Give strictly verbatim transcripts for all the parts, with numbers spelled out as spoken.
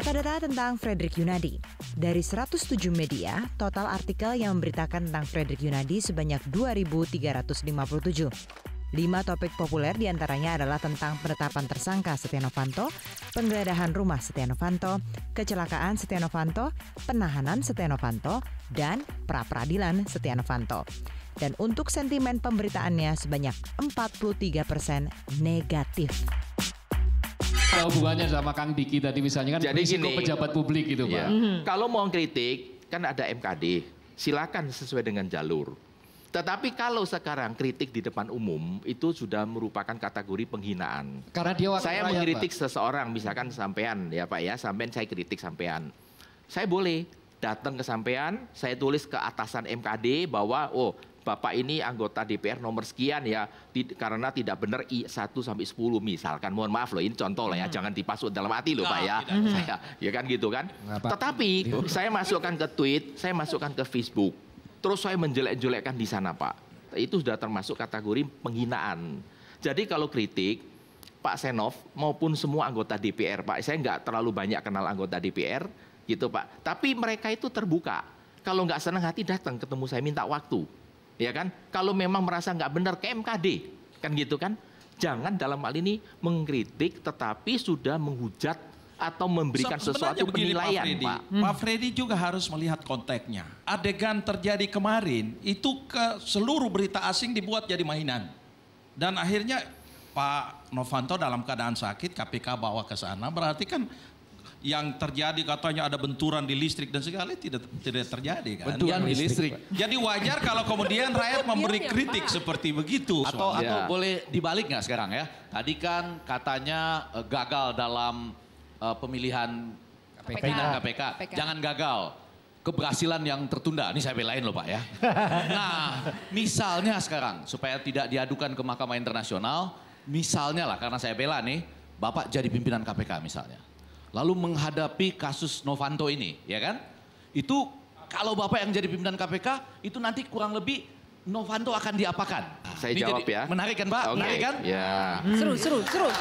Data-data tentang Fredrik Yunadi. Dari seratus tujuh media, total artikel yang memberitakan tentang Fredrik Yunadi sebanyak dua ribu tiga ratus lima puluh tujuh. Lima topik populer diantaranya adalah tentang penetapan tersangka Setia Novanto, penggeledahan rumah Setia Novanto, kecelakaan Setia Novanto, penahanan Setia Novanto, dan pra-peradilan Setia Novanto. Dan untuk sentimen pemberitaannya sebanyak empat puluh tiga persen negatif. Ada hubungannya sama Kang Diki tadi misalnya kan. Jadi risiko gini, pejabat publik gitu Pak. Ya. Mm-hmm. Kalau mau kritik kan ada M K D, silakan sesuai dengan jalur. Tetapi kalau sekarang kritik di depan umum itu sudah merupakan kategori penghinaan. Karena dia wakil saya rakyat, mengkritik Pak. Seseorang, misalkan sampean ya Pak ya, sampean saya kritik sampean. Saya boleh datang ke sampean, saya tulis ke atasan M K D bahwa oh Bapak ini anggota D P R nomor sekian ya, di, karena tidak benar I satu sampai sepuluh misalkan. Mohon maaf loh, ini contoh lah ya, hmm. jangan dipasuk dalam hati loh nah, Pak ya. Hmm. Saya, ya kan gitu kan. Ngapa? Tetapi saya masukkan ke tweet, saya masukkan ke Facebook. Terus saya menjelek-jelekkan di sana Pak. Itu sudah termasuk kategori penghinaan. Jadi kalau kritik, Pak Senov maupun semua anggota D P R Pak, saya nggak terlalu banyak kenal anggota D P R gitu Pak. Tapi mereka itu terbuka. Kalau nggak senang hati datang ketemu saya minta waktu. Ya kan, kalau memang merasa nggak benar ke M K D, kan gitu kan, jangan dalam hal ini mengkritik, tetapi sudah menghujat atau memberikan Se sesuatu penilaian, Pak Freddy. Pak. Hmm. Pak Freddy juga harus melihat konteksnya. Adegan terjadi kemarin itu ke seluruh berita asing dibuat jadi mainan, dan akhirnya Pak Novanto dalam keadaan sakit, K P K bawa ke sana, berarti kan yang terjadi katanya ada benturan di listrik dan segala tidak tidak terjadi kan? Benturan di listrik. Jadi wajar kalau kemudian rakyat memberi kritik seperti begitu. Atau soalnya. atau boleh dibalik nggak sekarang ya? Tadi kan katanya uh, gagal dalam uh, pemilihan K P K. K P K. Jangan gagal. Keberhasilan yang tertunda. Ini saya belain loh Pak ya. Nah, misalnya sekarang supaya tidak diadukan ke Mahkamah Internasional, misalnya lah karena saya bela nih, Bapak jadi pimpinan K P K misalnya. Lalu menghadapi kasus Novanto ini, ya kan? Itu kalau Bapak yang jadi pimpinan K P K, itu nanti kurang lebih Novanto akan diapakan? Nah, saya ini jawab ya. Menarik kan Pak? Okay. Menarik kan? Ya. Hmm. Seru, seru, seru.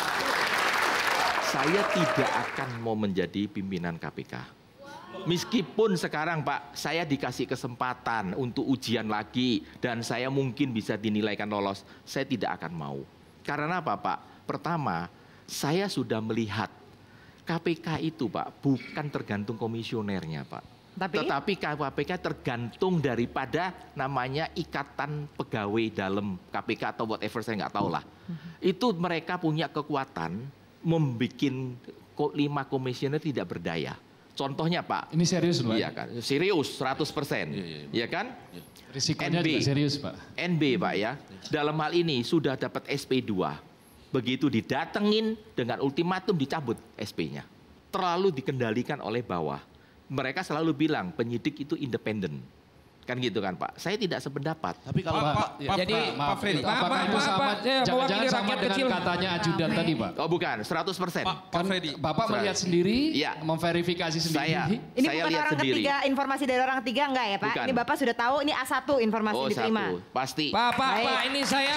Saya tidak akan mau menjadi pimpinan K P K. Meskipun sekarang Pak, saya dikasih kesempatan untuk ujian lagi dan saya mungkin bisa dinilaikan lolos, saya tidak akan mau. Karena apa Pak? Pertama, saya sudah melihat K P K itu Pak bukan tergantung komisionernya Pak. Tapi? Tetapi K P K tergantung daripada namanya ikatan pegawai dalam K P K atau whatever saya nggak tahu lah. Mm-hmm. Itu mereka punya kekuatan membuat lima komisioner tidak berdaya. Contohnya Pak. Ini serius Pak? Iya kan, serius seratus persen. Iya, iya, iya. Iya kan? Iya. Risikonya N B, juga serius Pak. N B Pak ya, dalam hal ini sudah dapat S P dua. Begitu didatengin dengan ultimatum dicabut S P-nya. Terlalu dikendalikan oleh bawah. Mereka selalu bilang penyidik itu independen. Kan gitu kan Pak. Saya tidak sependapat. Tapi kalau Pak, Pak, Pak, jadi Pak Freddy. Apakah itu sama, jangan-jangan sama dengan kecil. Katanya ajudan Rame. tadi Pak? Oh bukan, seratus persen. Pak, Pak Freddy. Bapak melihat sendiri, ya. memverifikasi sendiri. Saya, ini saya bukan lihat orang sendiri. ketiga, informasi dari orang ketiga enggak ya Pak? Bukan. Ini Bapak sudah tahu, ini A satu informasi Oh diterima. satu, pasti. Pak, Pak, Baik. Pak, ini saya,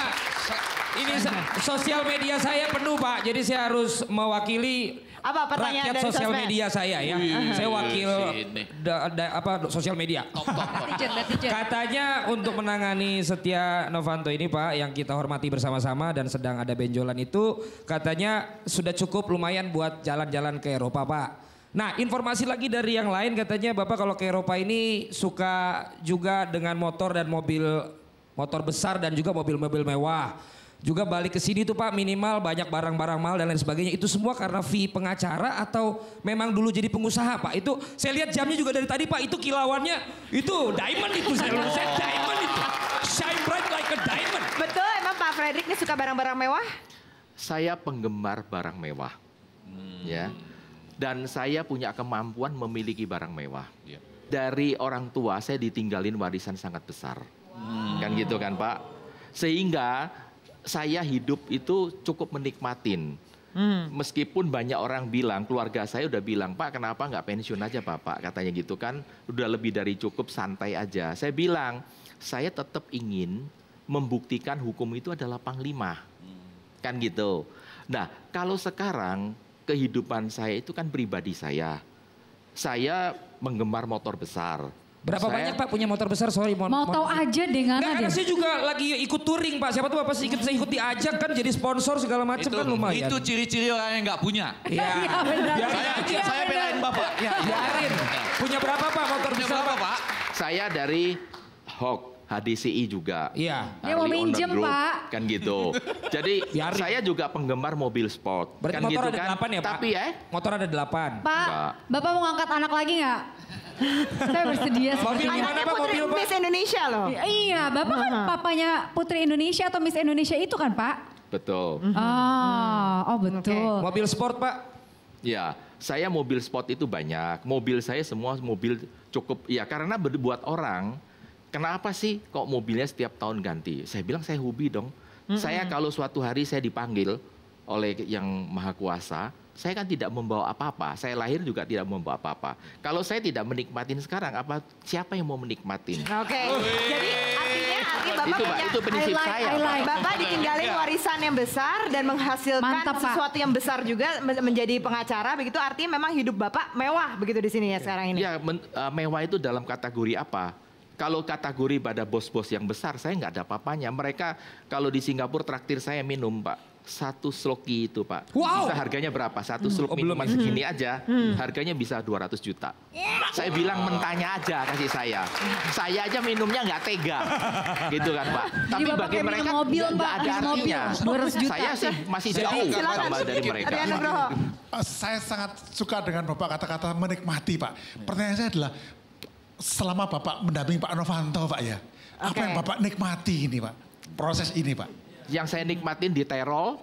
ini sosial media saya penuh Pak, jadi saya harus mewakili apa pertanyaan rakyat dari sosial sosmed? media saya ya. Wih, saya wakil sini. da, da, apa sosial media. Netizen, netizen. Katanya untuk menangani Setia Novanto ini Pak, yang kita hormati bersama-sama dan sedang ada benjolan itu, katanya sudah cukup lumayan buat jalan-jalan ke Eropa Pak. Nah, informasi lagi dari yang lain katanya Bapak kalau ke Eropa ini suka juga dengan motor dan mobil motor besar dan juga mobil-mobil mewah. Juga balik ke sini tuh Pak minimal banyak barang-barang mahal dan lain sebagainya. Itu semua karena fee pengacara atau memang dulu jadi pengusaha Pak? Itu saya lihat jamnya juga dari tadi Pak, itu kilauannya itu diamond itu saya lihat saya diamond itu. Shine bright like a diamond. Betul, emang Pak Fredrik ini suka barang-barang mewah? Saya penggemar barang mewah. Hmm. Ya. Dan saya punya kemampuan memiliki barang mewah. Ya. Dari orang tua saya ditinggalin warisan sangat besar. Hmm. Kan gitu kan Pak? Sehingga saya hidup itu cukup menikmatin. Hmm. Meskipun banyak orang bilang, keluarga saya udah bilang, Pak kenapa nggak pensiun aja Bapak? Katanya gitu kan, udah lebih dari cukup, santai aja. Saya bilang, saya tetap ingin membuktikan hukum itu adalah panglima. Hmm. Kan gitu. Nah, kalau sekarang kehidupan saya itu kan pribadi saya. Saya menggemar motor besar. Berapa saya, banyak Pak punya motor besar? Sorry, mau, mau tahu aja dengan nah, karena saya juga lagi ikut touring Pak. Siapa tuh Bapak ikut saya ikut diajak kan jadi sponsor segala macam kan lumayan. Itu ciri-ciri orang yang nggak punya. Iya. Ya, benar. Saya, ya, saya belain Bapak. Ya, biarin. Punya berapa Pak motor punya besar berapa, Pak? Saya dari Hawk. H D C I juga. Iya. Dia mau minjem Pak. Kan gitu. Jadi biarin. Saya juga penggemar mobil sport. Berarti kan motor gitu ada kan. delapan ya Pak? Tapi ya. Motor ada delapan. Pak, enggak. Bapak mau ngangkat anak lagi nggak? Saya bersedia. Mobil gimana Pak? Putri Mobil Pak? Miss Indonesia loh. Iya, Bapak kan papanya Putri Indonesia atau Miss Indonesia itu kan Pak? Betul. Oh, oh betul. Okay. Mobil sport Pak? Ya, saya mobil sport itu banyak. Mobil saya semua mobil cukup, ya karena buat orang, kenapa sih kok mobilnya setiap tahun ganti? Saya bilang saya hobi dong. Mm-hmm. Saya kalau suatu hari saya dipanggil oleh yang Maha Kuasa, saya kan tidak membawa apa-apa. Saya lahir juga tidak membawa apa-apa. Kalau saya tidak menikmatin sekarang, apa siapa yang mau menikmatin? Oke. Okay. Jadi artinya, artinya Bapak itu, punya, itu prinsip like, saya. like. Bapak ditinggalin warisan yang besar dan menghasilkan Mantap, sesuatu yang besar juga menjadi pengacara. Begitu artinya memang hidup Bapak mewah begitu di sini ya sekarang ini. Ya, men, uh, mewah itu dalam kategori apa? Kalau kategori pada bos-bos yang besar, saya nggak ada apa-apanya. Mereka kalau di Singapura traktir saya minum, Pak. Satu sloki itu, Pak. Wow. Bisa harganya berapa? Satu slok oh, minuman belum. segini aja, hmm. harganya bisa dua ratus juta. Saya bilang mentanya aja kasih saya. Saya aja minumnya nggak tega. Gitu kan, Pak. Tapi Bapak bagi mereka mobil, nggak ada artinya. dua ratus juta. Saya sih masih jauh sama dari mereka. Saya sangat suka dengan Bapak kata-kata menikmati, Pak. Pertanyaan saya adalah, selama Bapak mendampingi Pak Novanto, Pak ya, okay. apa yang Bapak nikmati ini, Pak? Proses ini, Pak? Yang saya nikmatin di terol,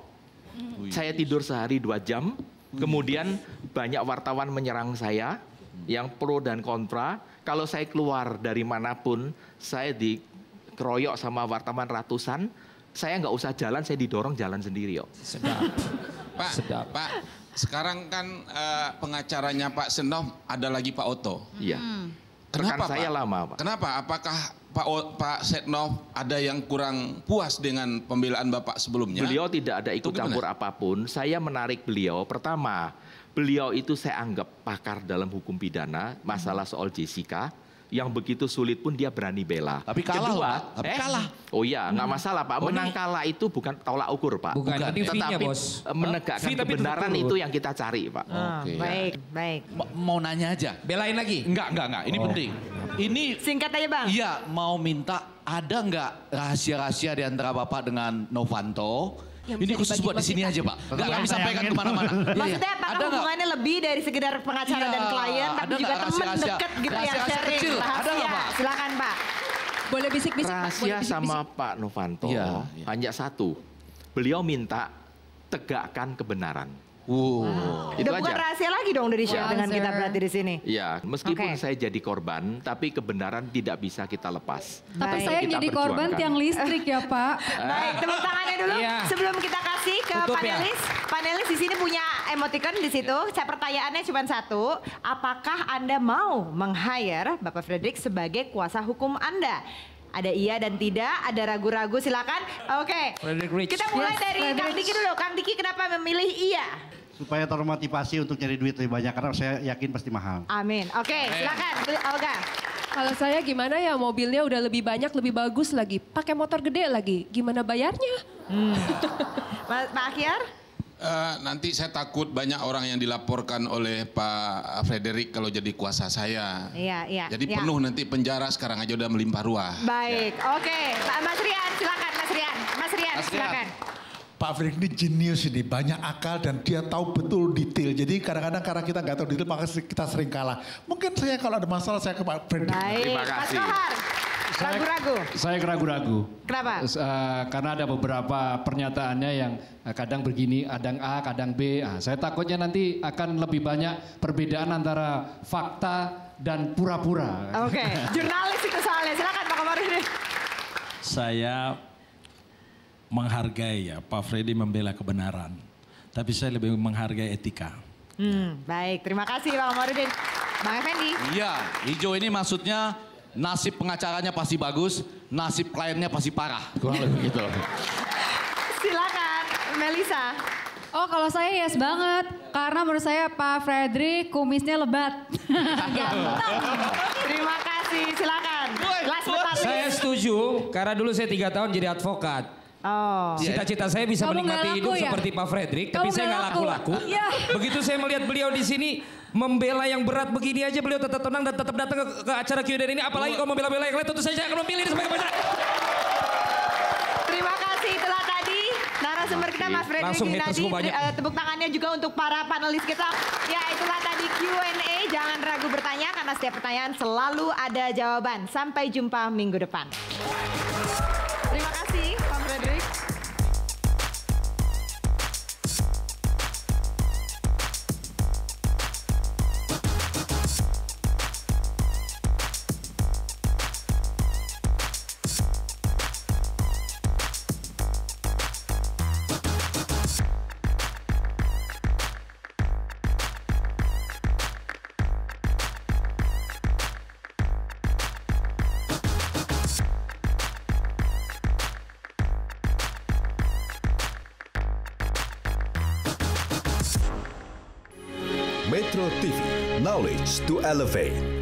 saya tidur sehari dua jam, kemudian banyak wartawan menyerang saya, yang pro dan kontra. Kalau saya keluar dari manapun, saya dikeroyok sama wartawan ratusan, saya nggak usah jalan, saya didorong jalan sendiri, yo. Sedap. Pak, Sedap. Pak, sekarang kan uh, pengacaranya Pak Setnov ada lagi Pak Oto. Iya. Hmm. Kenapa Rekan saya Pak? lama, Pak. Kenapa? Apakah Pak o, Pak Setnov ada yang kurang puas dengan pembelaan Bapak sebelumnya? Beliau tidak ada ikut campur apapun. Saya menarik beliau. Pertama, beliau itu saya anggap pakar dalam hukum pidana, masalah soal Jessica. Yang begitu sulit pun dia berani bela. Tapi kalah, Kedua, Pak. Tapi eh, kalah. Oh iya, nggak masalah, Pak. Oh, Menang ini... kalah itu bukan tolak ukur, Pak. Bukan, bukan. Tetapi bos. menegakkan huh? kebenaran itu yang kita cari, Pak. Oh, Oke. Baik, baik. Mau nanya aja. Belain lagi? Enggak, enggak, enggak. Ini oh. penting. Ini singkat aja, Bang. Iya, mau minta ada nggak rahasia-rahasia di antara Bapak dengan Novanto? Ini khusus buat di sini aja, Pak. Nggak kami sampaikan kemana-mana. Maksudnya apakah ada hubungannya gak? lebih dari sekedar pengacara ya, dan klien, tapi juga teman dekat gitu yang sharing kecil. rahasia. Ada nggak, Pak? Silakan, Pak. Boleh bisik-bisik, Pak. Rahasia sama Pak Novanto ya, ya. hanya satu. Beliau minta tegakkan kebenaran. Wow. Ah. Udah bukan rahasia lagi dong dari share dengan kita berarti di sini. Iya, meskipun okay. saya jadi korban, tapi kebenaran tidak bisa kita lepas. Tapi Baik. saya kita jadi korban tiang listrik ya, Pak. Baik, tepuk tangannya dulu iya. sebelum kita kasih ke Tutup panelis. Ya. Panelis di sini punya emoticon di situ. Saya pertanyaannya cuma satu, apakah Anda mau meng-hire Bapak Fredrik sebagai kuasa hukum Anda? Ada iya dan tidak, ada ragu-ragu, silakan. Oke, okay. Kita mulai yes, dari Kang Diki dulu. Kang Diki kenapa memilih iya? Supaya termotivasi untuk nyari duit lebih banyak, karena saya yakin pasti mahal. Amin, oke okay, silakan Olga. Kalau saya gimana ya, mobilnya udah lebih banyak, lebih bagus lagi. Pakai motor gede lagi, gimana bayarnya? Hmm. Pak Akhyar? Uh, nanti saya takut banyak orang yang dilaporkan oleh Pak Fredrik kalau jadi kuasa saya. Iya, iya. Jadi iya. penuh nanti penjara, sekarang aja udah melimpah ruah. Baik, ya. Oke. Okay. Mas Rian, silakan Mas Rian. Mas Rian, Mas silakan. Pak Fredrik ini jenius ini, banyak akal dan dia tahu betul detail. Jadi kadang-kadang karena kita nggak tahu detail, maka kita sering kalah. Mungkin saya kalau ada masalah saya ke Pak Fredrik. Baik, terima kasih. Mas Kohar. Ragu-ragu. Saya ragu-ragu. Kenapa? Uh, karena ada beberapa pernyataannya yang uh, kadang begini, kadang A, kadang B. Uh, saya takutnya nanti akan lebih banyak perbedaan antara fakta dan pura-pura. Oke, okay. Jurnalis itu soalnya. Silakan Pak Komarudin. Saya menghargai ya Pak Freddy membela kebenaran, tapi saya lebih menghargai etika. Hmm, baik, terima kasih Pak Komarudin. Bang Effendi. Iya, hijau ini maksudnya nasib pengacaranya pasti bagus, nasib kliennya pasti parah. Kurang lebih gitu. Silakan, Melisa. Oh, kalau saya yes banget. Karena menurut saya Pak Fredrik kumisnya lebat. Terima kasih, silakan. Last but not least. Saya setuju, karena dulu saya tiga tahun jadi advokat. Oh. Cita-cita saya bisa Kamu menikmati nggak laku hidup ya? seperti Pak Fredrik, Kamu tapi saya nggak nggak laku. laku-laku. Iya. Begitu saya melihat beliau di sini membela yang berat begini aja, beliau tetap tenang dan tetap datang ke, ke acara Q and A ini. Apalagi kalau membela-bela yang lain, tentu saja akan memilih sebagai pasangan. Terima kasih, itulah tadi narasumber kita Mas Fredrik Langsung haters Yunadi. gua banyak. Uh, tepuk tangannya juga untuk para panelis kita. Ya, itulah tadi Q and A. Jangan ragu bertanya karena setiap pertanyaan selalu ada jawaban. Sampai jumpa minggu depan. Terima kasih Pak Fredrik. Metro T V, knowledge to elevate.